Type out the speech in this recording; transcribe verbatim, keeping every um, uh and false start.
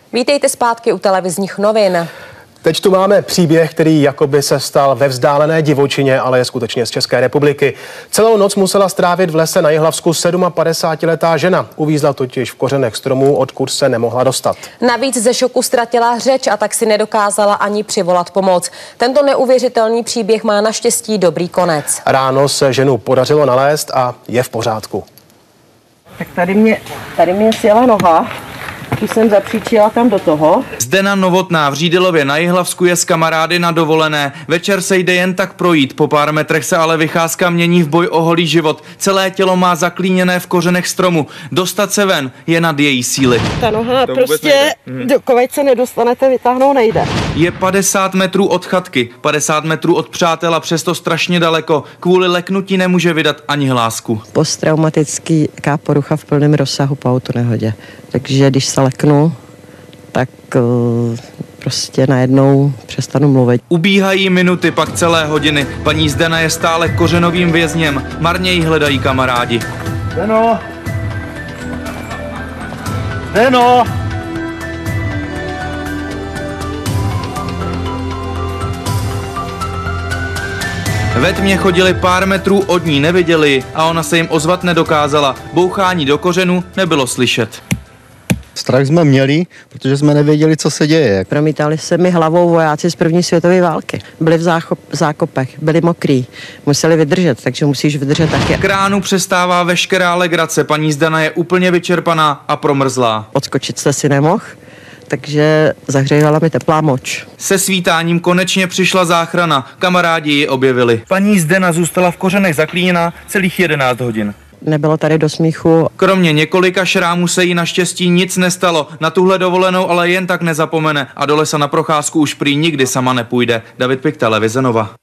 Vítejte zpátky u televizních novin. Teď tu máme příběh, který jakoby se stal ve vzdálené divočině, ale je skutečně z České republiky. Celou noc musela strávit v lese na Jihlavsku sedmapadesátiletá žena. Uvízla totiž v kořenech stromů, odkud se nemohla dostat. Navíc ze šoku ztratila řeč a tak si nedokázala ani přivolat pomoc. Tento neuvěřitelný příběh má naštěstí dobrý konec. Ráno se ženu podařilo nalézt a je v pořádku. Tak tady mě, tady mě sjela noha. Tu jsem zapříčila tam do toho. Zdena Novotná v Řídilově na Jihlavsku je s kamarády na dovolené. Večer se jde jen tak projít, po pár metrech se ale vycházka mění v boj o holý život. Celé tělo má zaklíněné v kořenech stromu. Dostat se ven je nad její síly. Ta noha to prostě, dokud se nedostanete, vytáhnout nejde. Je padesát metrů od chatky, padesát metrů od přátela, přesto strašně daleko. Kvůli leknutí nemůže vydat ani hlásku. Posttraumatický porucha v plném rozsahu po autonehodě. Takže když se leknu, tak uh, prostě najednou přestanu mluvit. Ubíhají minuty, pak celé hodiny. Paní Zdena je stále kořenovým vězněm. Marně jí hledají kamarádi. Zdeno! Zdeno! Ve tmě chodili pár metrů od ní, neviděli a ona se jim ozvat nedokázala. Bouchání do kořenů nebylo slyšet. Strach jsme měli, protože jsme nevěděli, co se děje. Promítali se mi hlavou vojáci z první světové války. Byli v záchop, zákopech, byli mokrý, museli vydržet, takže musíš vydržet taky. Kránu přestává veškerá legrace, paní Zdena je úplně vyčerpaná a promrzlá. Odskočit jste si nemohl, takže zahřívala mi teplá moč. Se svítáním konečně přišla záchrana, kamarádi ji objevili. Paní Zdena zůstala v kořenech zaklíněná celých jedenáct hodin. Nebylo tady do smíchu. Kromě několika šrámů se jí naštěstí nic nestalo. Na tuhle dovolenou ale jen tak nezapomene a do lesa na procházku už prý nikdy sama nepůjde. David Pik, televize Nova.